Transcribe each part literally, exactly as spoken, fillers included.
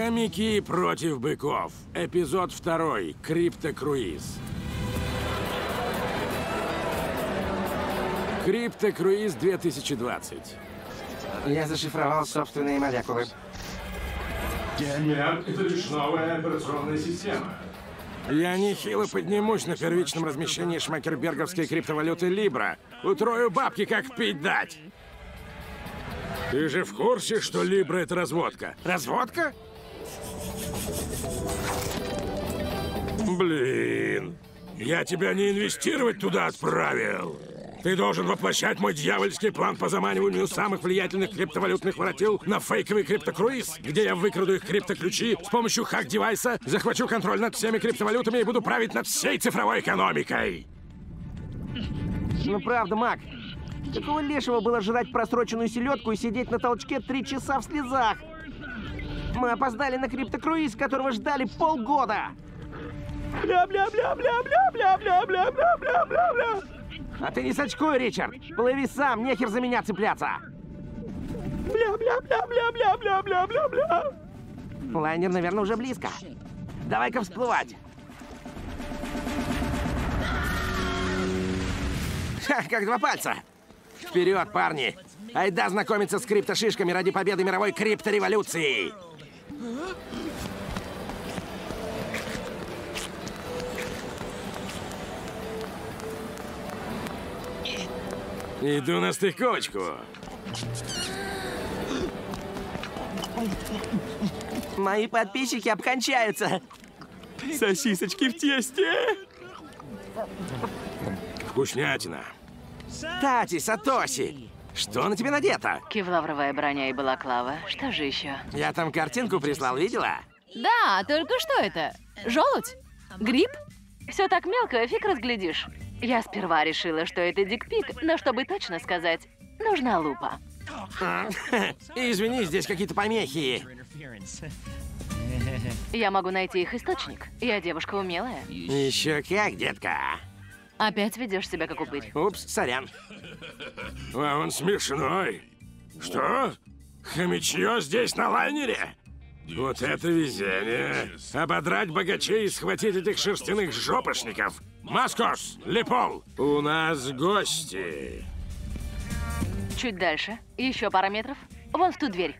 Хомяки против быков. Эпизод второй. Криптокруиз. Криптокруиз две тысячи двадцать. Я зашифровал собственные молекулы. Нет, это лишь новая операционная система. Я нехило поднимусь на первичном размещении шмакерберговской криптовалюты Libra. Утрою бабки, как пить дать. Ты же в курсе, что Libra — это разводка? Разводка? Блин, я тебя не инвестировать туда отправил. Ты должен воплощать мой дьявольский план по заманиванию самых влиятельных криптовалютных воротил на фейковый криптокруиз, где я выкраду их криптоключи с помощью хак-девайса, захвачу контроль над всеми криптовалютами и буду править над всей цифровой экономикой. Ну правда, Мак. Какого лешего было жрать просроченную селедку и сидеть на толчке три часа в слезах? Мы опоздали на криптокруиз, которого ждали полгода. Бля-бля-бля-бля-бля-бля-бля-бля-бля-бля-бля. А ты не сочкуй, Ричард. Плыви сам, нехер за меня цепляться. Бля-бля-бля-бля-бля-бля-бля-бля-бля. Лайнер, наверное, уже близко. Давай-ка всплывать. Ха, как два пальца. Вперед, парни! Айда знакомиться с криптошишками ради победы мировой криптореволюции! Иду на стыковочку. Мои подписчики обкончаются. Сосисочки в тесте. Вкуснятина. Тати, Сатоси, что на тебе надето? Кевларовая броня и балаклава. Что же еще? Я там картинку прислал, видела? Да, только что это? Желудь? Гриб? Все так мелко, фиг разглядишь. Я сперва решила, что это дикпик, но чтобы точно сказать, нужна лупа. Извини, здесь какие-то помехи. Я могу найти их источник. Я девушка умелая. Еще как, детка. Опять ведешь себя как упырь. Упс, сорян. А он смешной. Что? Хомячье здесь на лайнере? Вот это везение. Ободрать богачей и схватить этих шерстяных жопошников. Маскос, Лепол, у нас гости. Чуть дальше. Еще пара метров. Вон в ту дверь.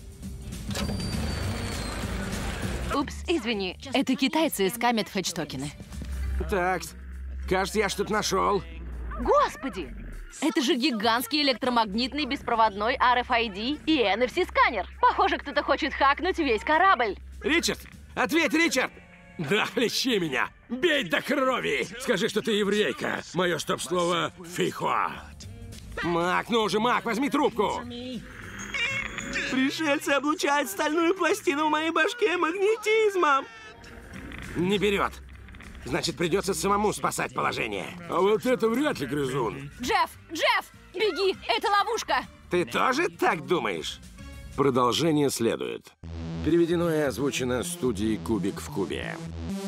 Упс, извини. Это китайцы скамят фэтч-токены. Так, кажется, я что-то нашел. Господи! Это же гигантский электромагнитный беспроводной ар эф ай ди и эн эф си-сканер. Похоже, кто-то хочет хакнуть весь корабль. Ричард! Ответь, Ричард! Да, лечи меня! Бей до крови! Скажи, что ты еврейка. Мое стоп-слово «фихуа». Мак, ну уже, Мак, возьми трубку! Пришельцы облучают стальную пластину в моей башке магнетизмом! Не берет. Значит, придется самому спасать положение. А вот это вряд ли, грызун. Джефф! Джефф! Беги! Это ловушка! Ты тоже так думаешь? Продолжение следует. Переведено и озвучено студией «Кубик в кубе».